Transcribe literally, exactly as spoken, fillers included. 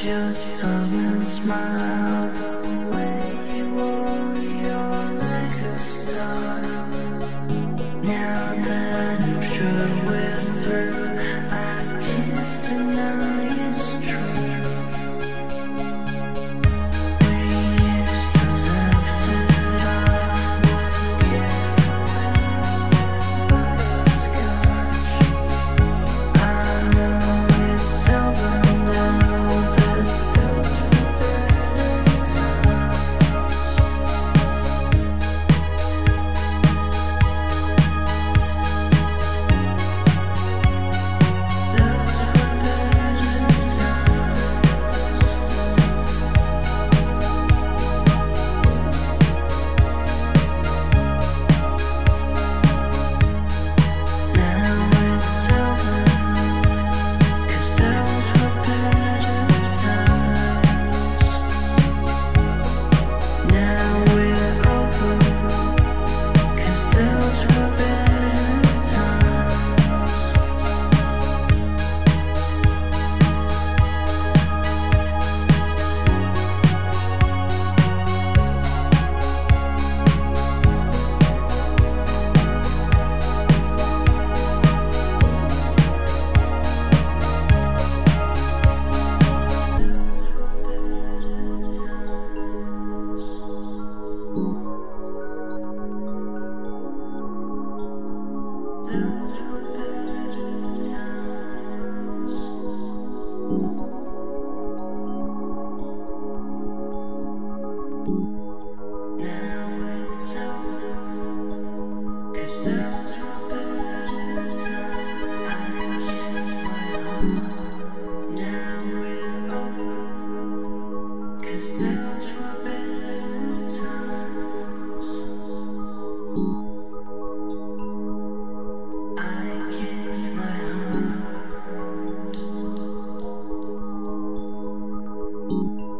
your sullen smile, the way you wore your like a star. Now that I'm sure we're through, I can't deny it's true. We used to laugh it off with caramel butterscotch. I know it's seldom now that those were better times. Those were better times. Now it's over, 'cause those were better times. Now we're over, 'cause those were better times. Those were better times. Now it's over, 'cause those were better times. I give my heart. Now we're over, 'cause those were better times. I give my heart.